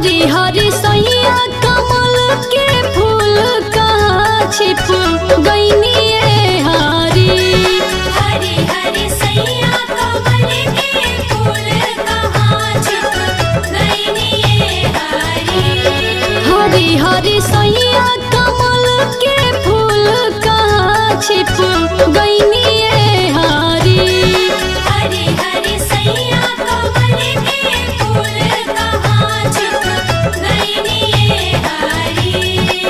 हरी हरी सैया कमल के फूल कहाँ छिप गईनी हारी। हरी हरी सैया कमल के फूल कहाँ छिप गईनी हारी। हरी हरी सैया कमल के फूल कहाँ छिप गईनी हारी। हरी हरी सैया कमल के फूल कहाँ छिप गईनी हारी।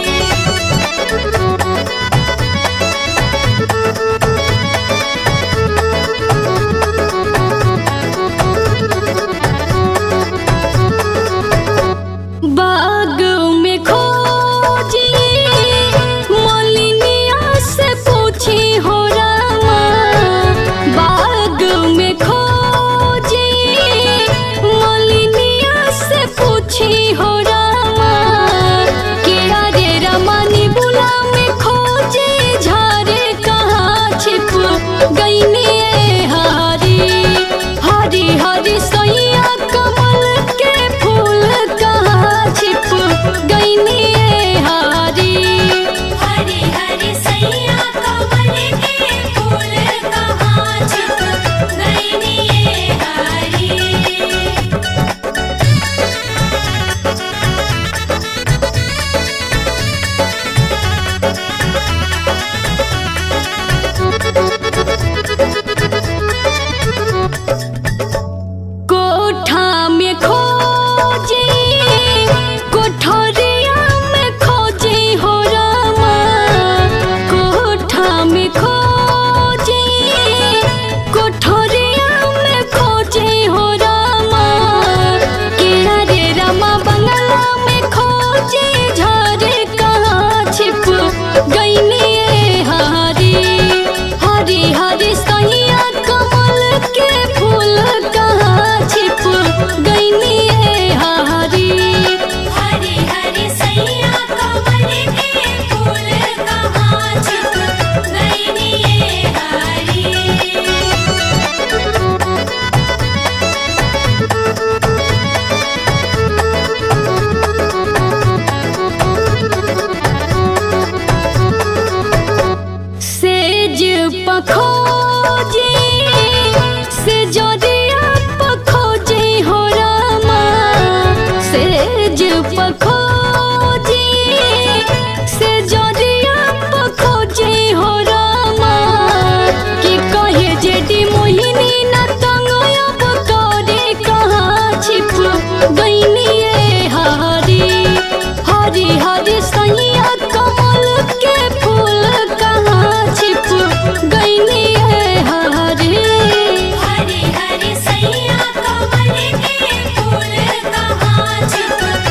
बाग में खोजी मलिनिया से पूछी हो रामा। बाग में खोजी मलिनिया से पूछी हो रामा। के अरे रमानी बुला में खोजे झारे कहाँ छिप गईनी हारी। हरी हरी सैया कमल के फूल कहाँ छिप गईनी हारी। हरी हरी सैया कमल के फूल कहाँ छिप गईनी हारी। कोठा में खोजी कोठरिया में खोजी हो रामा। कोठा में खोजी कोठरिया में खोजी हो रामा। के अरे रामा बंगला में खोजी झारे कहाँ छिप गईनी हारी। हरी हरी सैया कमल के फूल कहाँ छिप गईनी हारी। हरी हरी सैया कमल के फूल कहाँ छिप गईनी हारी। सेज पखोजी से जरिया पखोजी हो रामा। सेज पखोजी से जरिया पखोजी हो रामा। कि कहे जेडी मोहिनी न तंगयब करे कहाँ छिप गईनी हारी। हरी हरी सैया कमल के फूल कहाँ छिप गईनी हारी। हरी हरी सैया कमल के फूल कहाँ छिप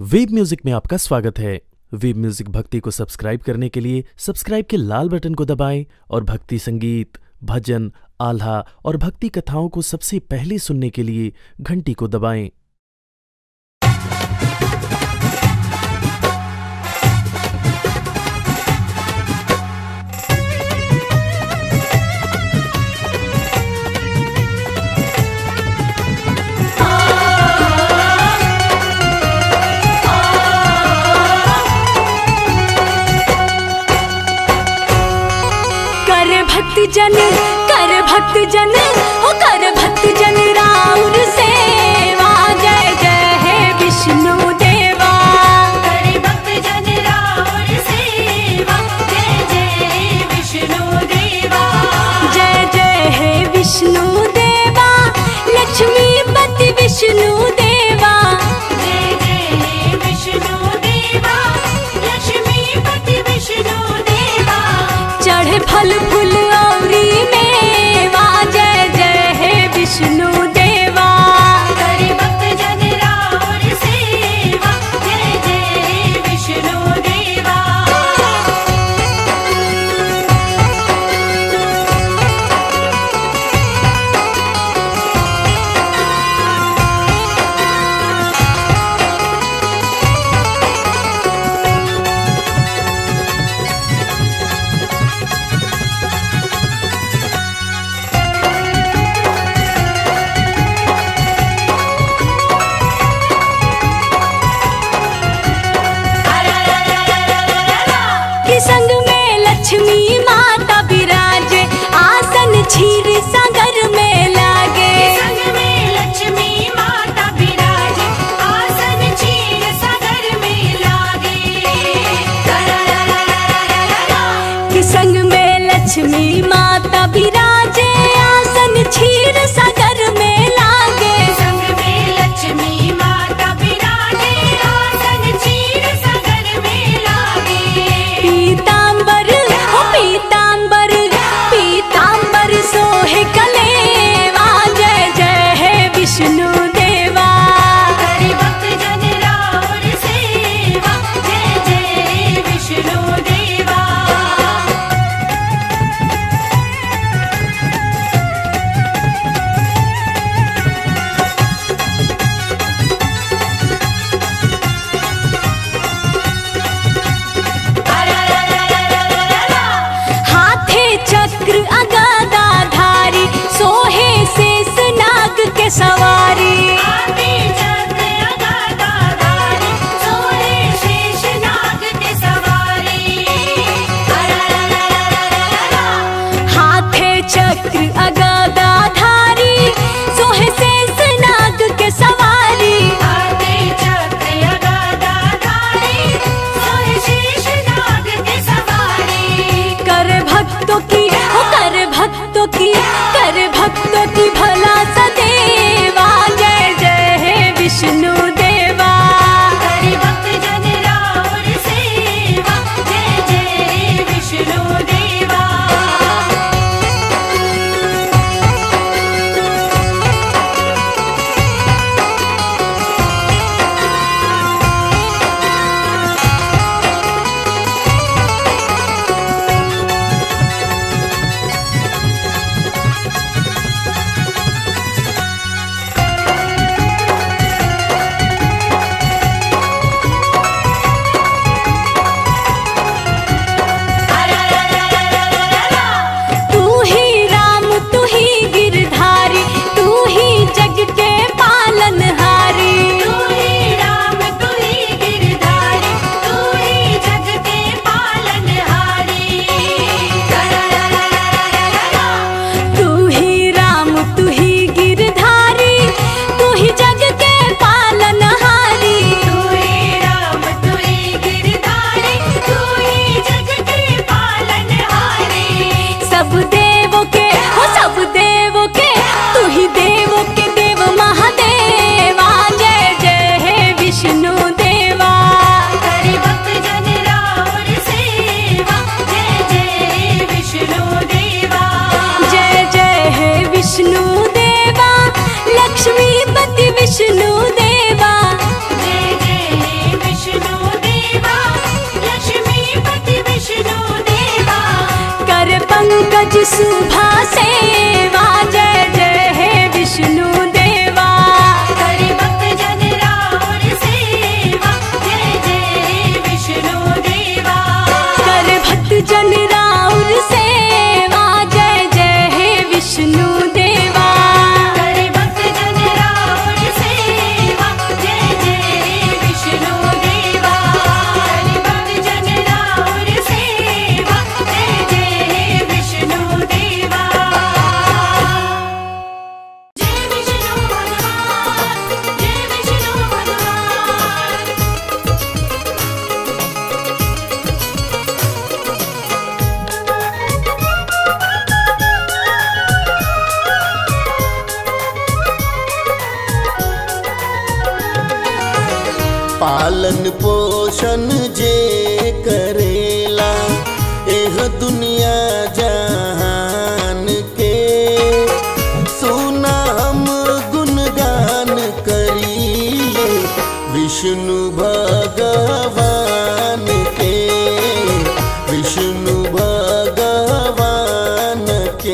वेब म्यूजिक में आपका स्वागत है। वेब म्यूजिक भक्ति को सब्सक्राइब करने के लिए सब्सक्राइब के लाल बटन को दबाएं और भक्ति संगीत, भजन, आल्हा और भक्ति कथाओं को सबसे पहले सुनने के लिए घंटी को दबाएं। भक्त जन हो कर भक्त जन राउर सेवा। जय जय हे विष्णु देवा। करे भक्त जन राउर सेवा। जय जय विष्णु देवा। जय जय हे विष्णु देवा। लक्ष्मीपति विष्णु देवा। जय जय हे विष्णु देवा। लक्ष्मीपति विष्णु देवा। चढ़े फल फूल औरी मेवा। जय पालन पोषण जे करेला एह दुनिया जहान के, सुना हम गुणगान करिए विष्णु भगवान के, विष्णु भगवान के।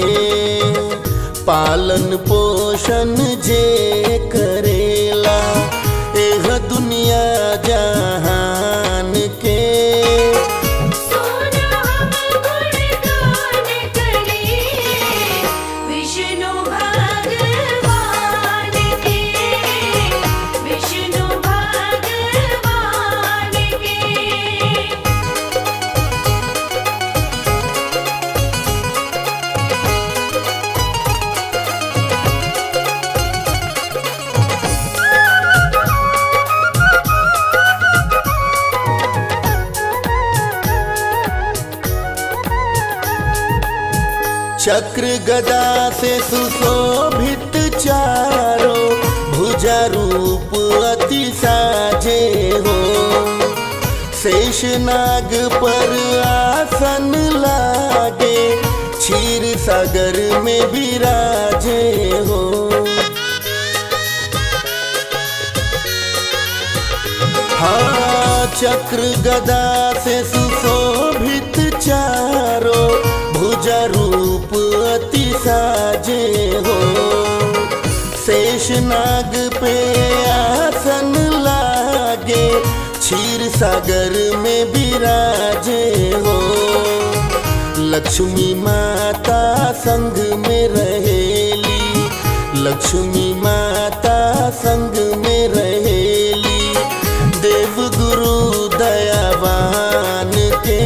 पालन पोषण जे करेला एह दुनिया जहान के, सुना हम गुणगान करिए विष्णु भगवान के, विष्णु भगवान के। चक्र गदा से सुशोभित चारों भुजा रूप अति साजे हो, शेष नाग पर आसन लागे क्षीर सागर में विराजे हो। हाँ, चक्र गदा से सुशोभित चारों भुजा रूप अति साजे हो, शेष नाग पे आसन लागे क्षीर सागर में विराजे हो। लक्ष्मी माता संग में रहेली, लक्ष्मी माता संग में रहेली देव गुरु दयावान के,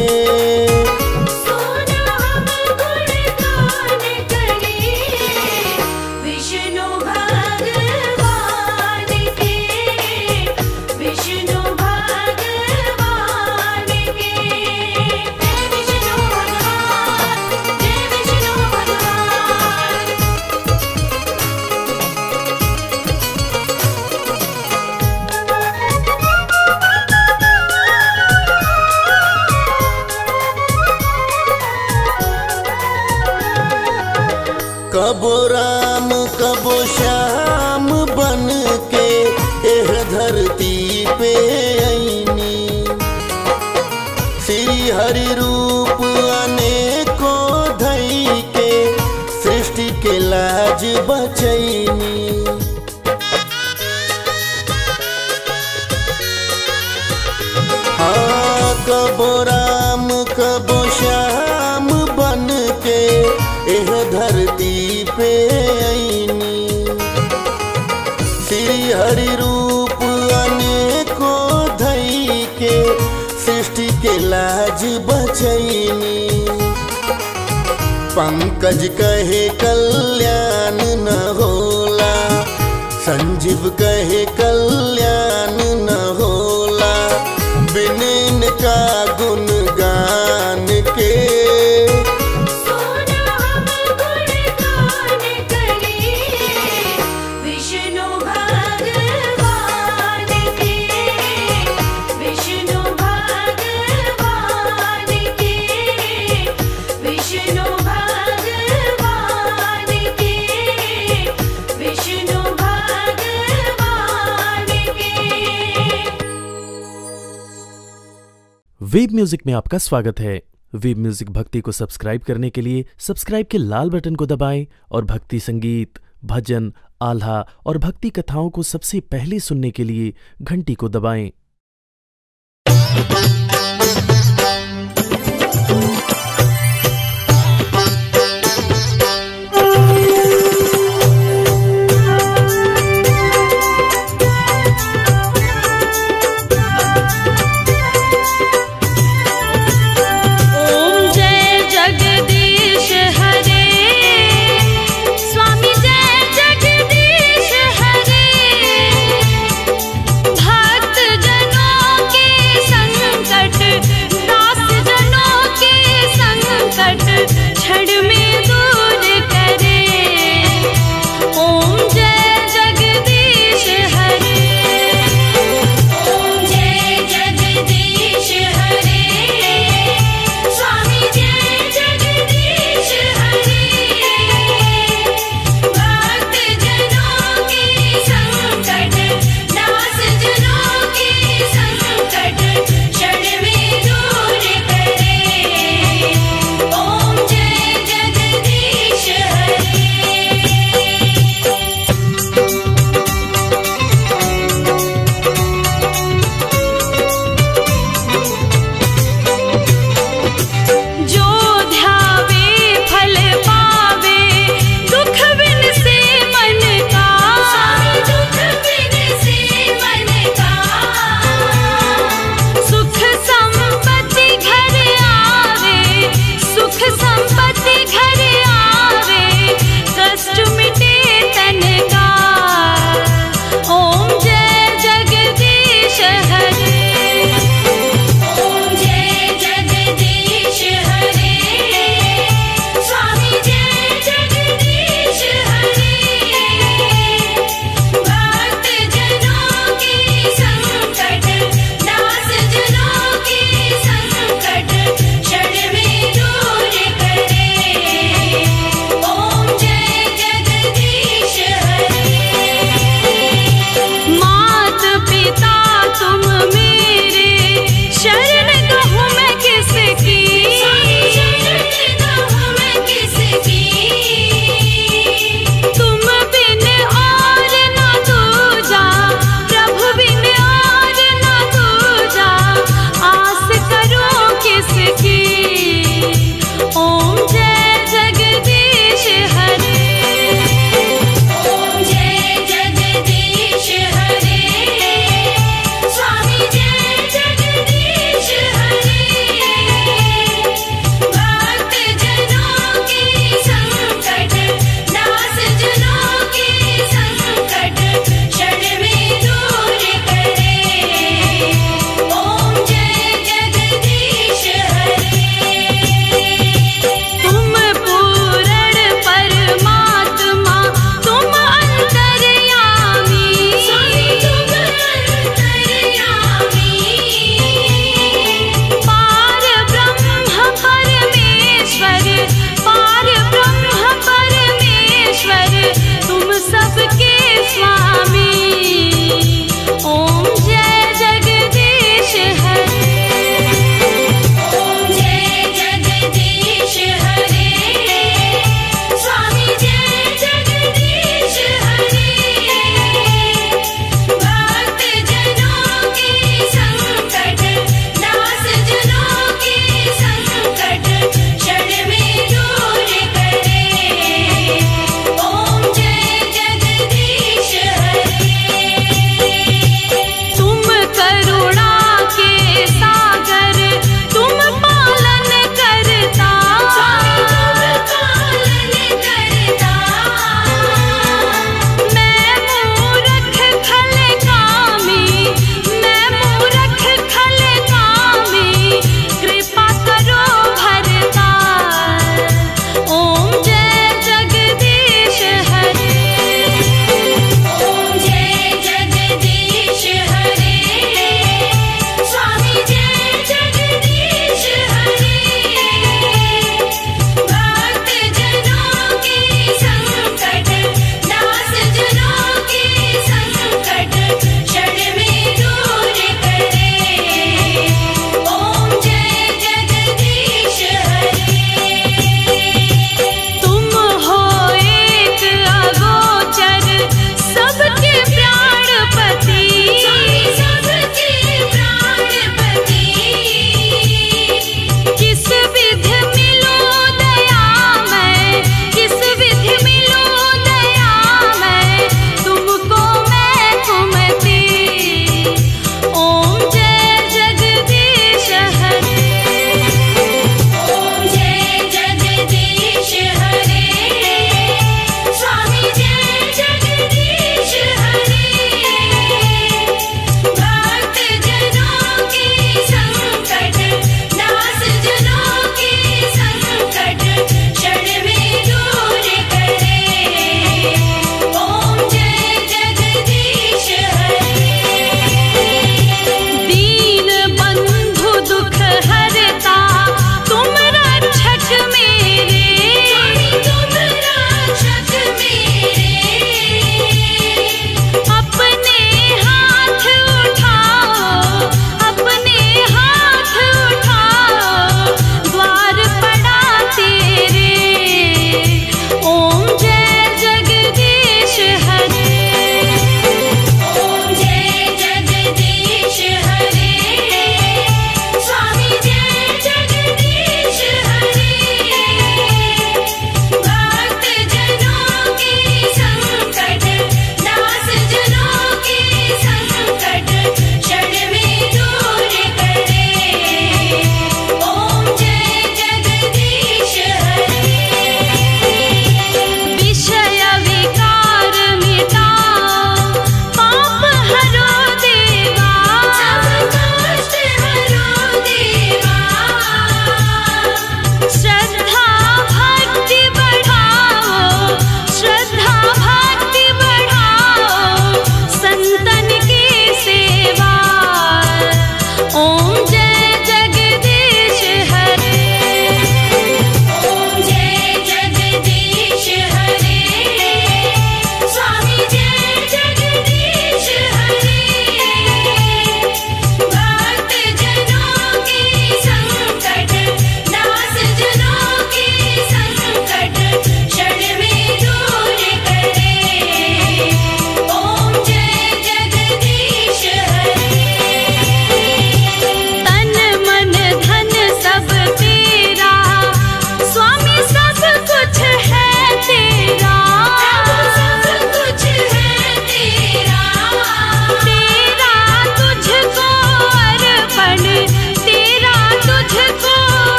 सुना हम गुणगान करिए विष्णु भगवान के, विष्णु भगवान के। जय विष्णु भगवान, जय विष्णु भगवान। कबो राम कबो श्याम बन के एह धरती पे आईनी, श्री हरि रूप अनेकों धई के सृष्टि के लाज बचैनी। हाँ, कबो राम कबो श्याम बन के एह धरती पे आईनी, श्री हरि रूप अनेकों धई के सृष्टि के लाज बचैनी। पंकज कहे कल्याण न होला, संजीव कहे कल्याण न होला, बिन इनका गुणगान के, सुना हम गुणगान करिए विष्णु भगवान के, विष्णु भगवान के, विष्णु भगवान के, विष्णु भगवान के। वेब म्यूजिक में आपका स्वागत है। वेब म्यूजिक भक्ति को सब्सक्राइब करने के लिए सब्सक्राइब के लाल बटन को दबाएं और भक्ति संगीत, भजन, आल्हा और भक्ति कथाओं को सबसे पहले सुनने के लिए घंटी को दबाएं। ओम जय जगदीश हरे, स्वामी जय जगदीश हरे। भक्त जनों के संकट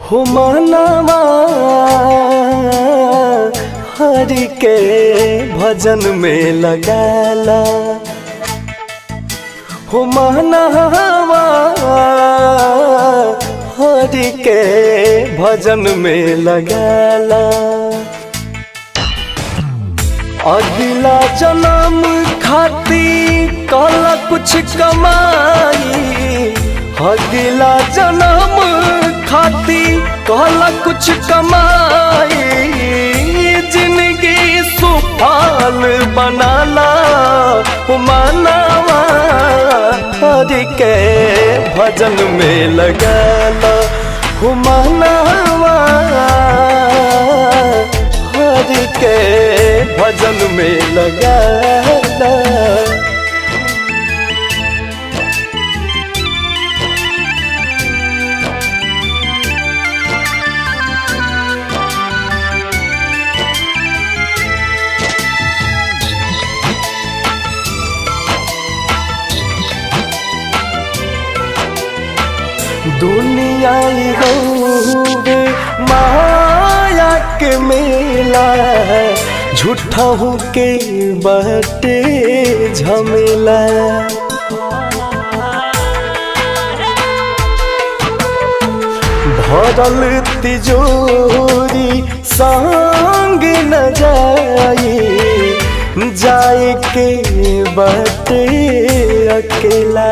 हो मनवा हरि के भजन में लगाला हो मनवा हरि के भजन में लगाला अगला जन्म खाती कल कुछ कमाई अगला जन्म खाती कल कुछ कमाई जिंदगी सुफल बनाला मनवा हरि के भजन में लगाला मनवा हरि के भजन में लगाला दुनिया रे माया के मेला झूठा हो के बटे झमेला भरल तिजोरी संग न जाए के बटे अकेला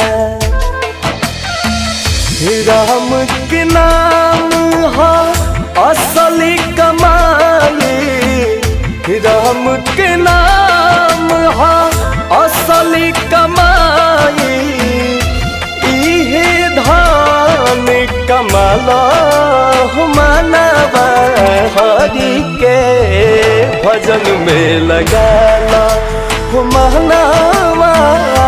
राम के नाम हा असली कमाई राम के नाम हा असली कमाई इहे धान कमाला मनवा हरि के भजन में लगाला मनवा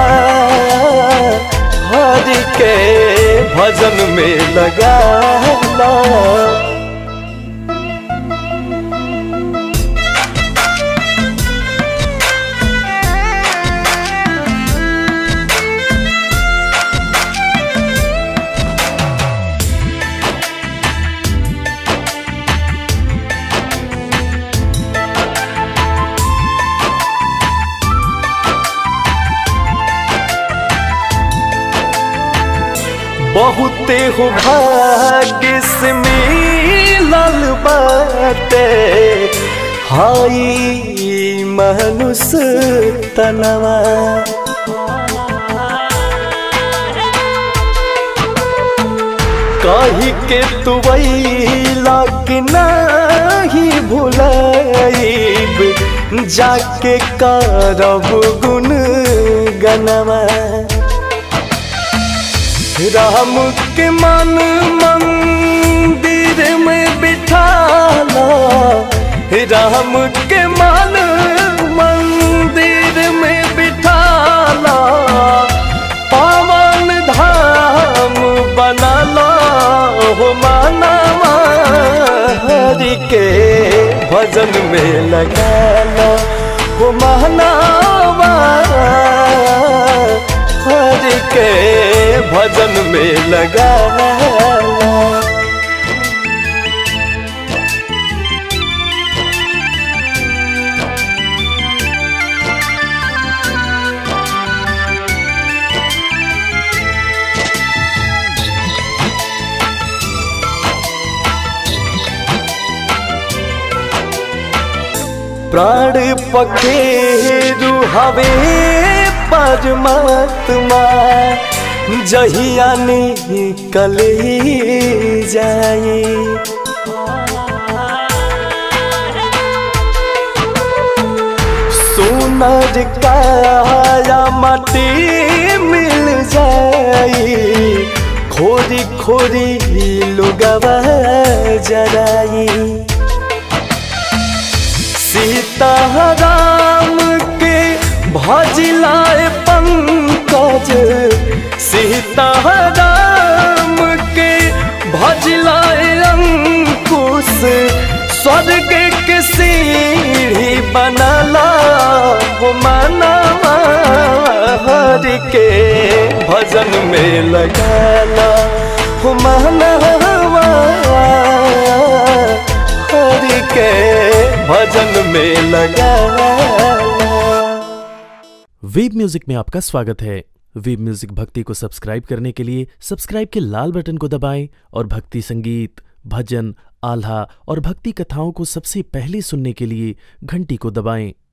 हरि के भजन में लगाला बहुते हो भाग्य से मिलल बाटे हाई मनुष्य तनवा कही के तू वैला कि नहीं भुलाइब जाके करब गुण गनवा राम के मन मंदिर में बिठाला राम के मन मंदिर में बिठाला पावन धाम बनाला हो मनवा हरि के भजन में लगाला हो मनवा हरि के भजन में लगाला प्राण पखेरु हवे परमात्मा जहिया निकल जाए सोनर काया माटी मिल जाए खोरी खोरी लुगवा जराई सीताराम के भजिलाए पंकज सीताराम के भजिलाए अंकुश स्वर्ग के सीढ़ी बनाला हो मनवा हरि के भजन में लगाला हो मनवा भजन में लगा। वेब म्यूजिक में आपका स्वागत है। वेब म्यूजिक भक्ति को सब्सक्राइब करने के लिए सब्सक्राइब के लाल बटन को दबाएं और भक्ति संगीत, भजन, आल्हा और भक्ति कथाओं को सबसे पहले सुनने के लिए घंटी को दबाएं।